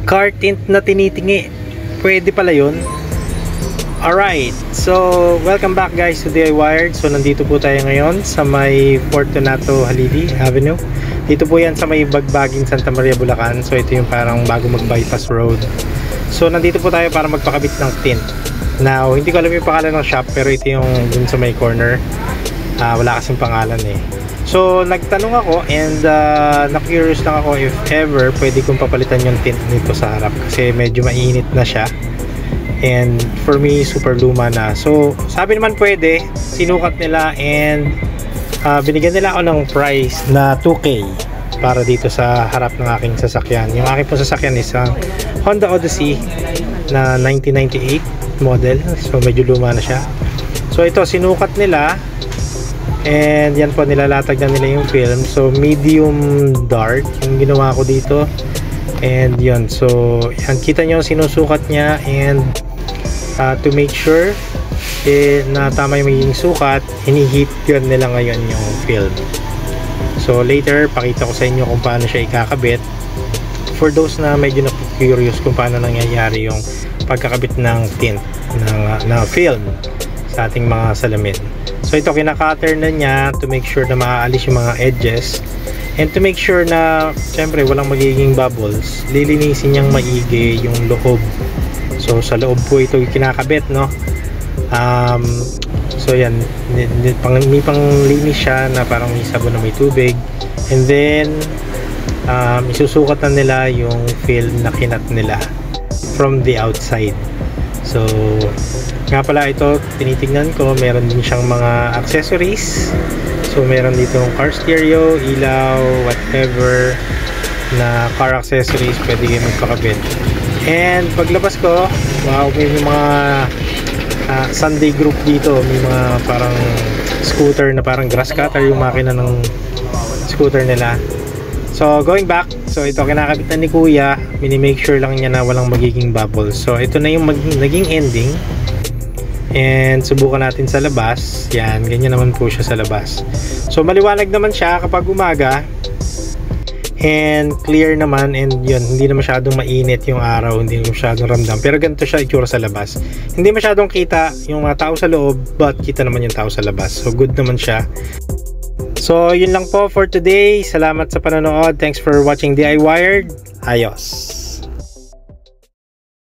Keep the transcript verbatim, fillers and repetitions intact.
car tint na tinitingi. Pwede pala yun. Alright, so welcome back guys to D I Wired. So nandito po tayo ngayon sa may Fortunato Halili Avenue. Dito po yan sa may Bagbaging Santa Maria, Bulacan. So ito yung parang bago mag-bypass road. So nandito po tayo para magpakabit ng tint. Now, hindi ko alam yung pangalan ng shop, pero ito yung dun sa may corner. uh, Wala kasing pangalan eh. So nagtanong ako and uh, na-curious lang ako if ever pwede kong papalitan yung tint nito sa harap, kasi medyo mainit na siya. And for me, super luma na. So sabi naman pwede, sinukat nila and uh, binigyan nila ako ng price na two K para dito sa harap ng aking sasakyan. Yung aking po sasakyan is ang Honda Odyssey na nineteen ninety-eight model. So medyo luma na siya. So ito, sinukat nila. And yan po, nilalatag na nila yung film. So medium dark yung ginawa ko dito. And yun, so yan, kita nyo sinusukat niya. And uh, to make sure eh, na tama yung magiging sukat, hinihit yun nila ngayon yung film. So later, pakita ko sa inyo kung paano siya ikakabit, for those na medyo na-curious kung paano nangyayari yung pagkakabit ng tint ng, ng film sa ating mga salamin. So ito, kinakater na niya to make sure na maaalis yung mga edges, and to make sure na syempre walang magiging bubbles, lilinisin niyang maigi yung loob. So sa loob po ito kinakabit, no? Um, so yan, may pang, may pang linis siya na parang may sabon na may tubig, and then um, isusukat na nila yung film na kinat nila from the outside. So nga pala, ito tinitingnan ko, meron din siyang mga accessories. So meron dito car stereo, ilaw, whatever na car accessories, pwede kayo magpakabit. And paglabas ko, wow, may mga uh, Sunday group dito. May mga parang scooter na parang grass cutter yung makina ng scooter nila. So going back, so ito kinakabit na ni kuya, mini-make sure lang niya na walang magiging bubbles. So ito na yung naging ending. And subukan natin sa labas. Yan, ganyan naman po siya sa labas. So maliwanag naman siya kapag umaga, and clear naman, and yun, hindi na masyadong mainit yung araw, hindi na masyadong ramdam. Pero ganito siya itsura sa labas. Hindi masyadong kita yung mga tao sa loob, but kita naman yung tao sa labas. So good naman siya. So yun lang po for today. Salamat sa panonood. Thanks for watching D I Wired. Ayos.